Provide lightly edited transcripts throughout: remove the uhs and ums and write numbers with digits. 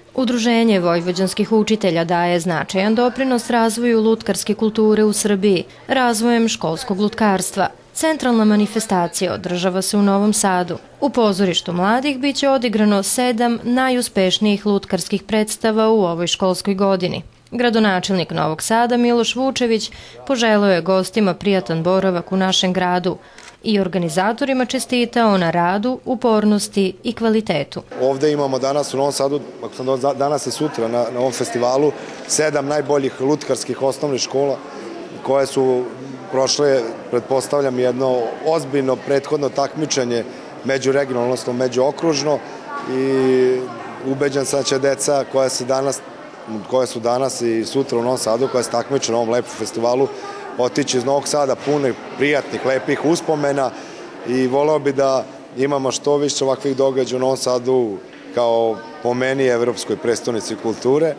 Udruženje vojvođanskih učitelja daje značajan doprinos razvoju lutkarske kulture u Srbiji, razvojem školskog lutkarstva. Centralna manifestacija održava se u Novom Sadu. U pozorištu mladih biće odigrano 7 najuspešnijih lutkarskih predstava u ovoj školskoj godini. Gradonačelnik Novog Sada Miloš Vučević poželeo je gostima prijatan boravak u našem gradu i organizatorima čestitao na radu, upornosti i kvalitetu. Ovde imamo danas u Novom Sadu, danas i sutra na ovom festivalu, 7 najboljih lutkarskih osnovnih škola koje su prošle, pretpostavljam, jedno ozbiljno prethodno takmičenje međuregionalno, odnosno međuokružno, i ubeđen sam da će deca koja su danas i sutra u Novom Sadu, koja se takmiče na ovom lepom festivalu, otići iz Novog Sada punih prijatnih, lepih uspomena, i voleo bi da imamo što više ovakvih događaja u Novom Sadu kao, po meni, evropskoj prestonici kulture.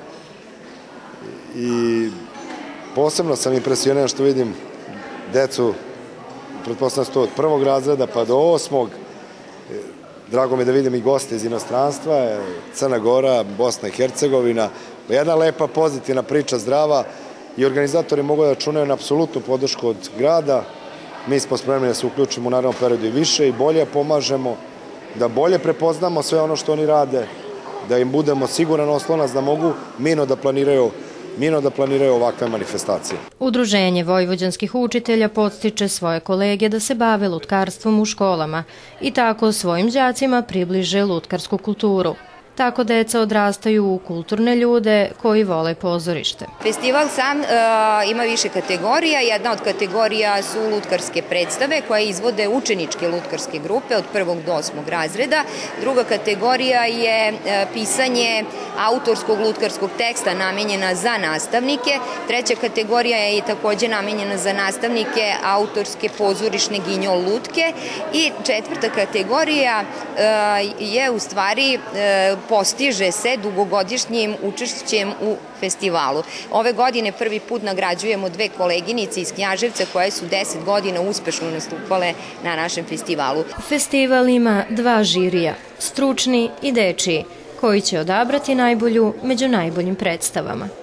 I posebno sam impresioniran što vidim decu, pretpostavljam to od 1. razreda pa do 8. Drago mi je da vidim i goste iz inostranstva, Crna Gora, Bosna i Hercegovina. Jedna lepa, pozitivna priča, zdrava, i organizatori mogu da računaju na apsolutnu podršku od grada. Mi smo spremni da se uključimo u narednom periodu i više i bolje pomažemo, da bolje prepoznamo sve ono što oni rade, da im budemo siguran oslonac da mogu mirno da planiraju ovakve manifestacije. Udruženje vojvođanskih učitelja podstiče svoje kolege da se bave lutkarstvom u školama i tako svojim đacima približe lutkarsku kulturu. Tako deca odrastaju u kulturne ljude koji vole pozorište. Festival sam ima više kategorija. Jedna od kategorija su lutkarske predstave koje izvode učeničke lutkarske grupe od 1. do 8. razreda. Druga kategorija je pisanje autorskog lutkarskog teksta namenjena za nastavnike. Treća kategorija je takođe namenjena za nastavnike autorske pozorišne ginjol lutke. I četvrta kategorija je u stvari postiže se dugogodišnjim učešćem u festivalu. Ove godine prvi put nagrađujemo 2 koleginice iz Knjaževca koje su 10 godina uspešno nastupale na našem festivalu. Festival ima 2 žirija, stručni i dečiji, koji će odabrati najbolju među najboljim predstavama.